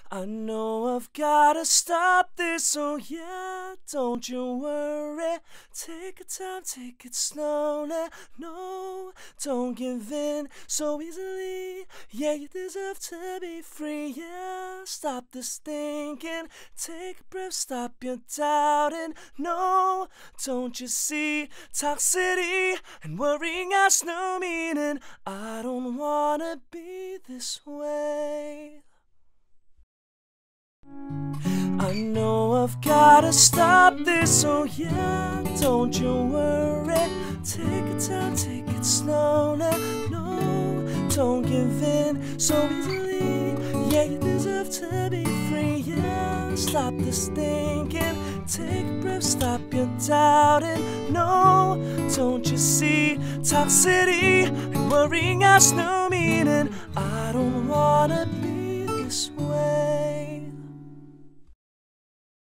I know I've gotta stop this, oh yeah, don't you worry. Take your time, take it slowly. No, don't give in so easily. Yeah, you deserve to be free, yeah. Stop this thinking, take a breath, stop your doubting. No, don't you see, toxicity and worrying has no meaning. I don't wanna be this way. I know I've gotta stop this, oh yeah, don't you worry. Take your time, take it slowly. No, don't give in so easily. Yeah, you deserve to be free, yeah. Stop this thinking, take a breath, stop your doubting. No, don't you see, toxicity and worrying has no meaning. I don't wanna be this way.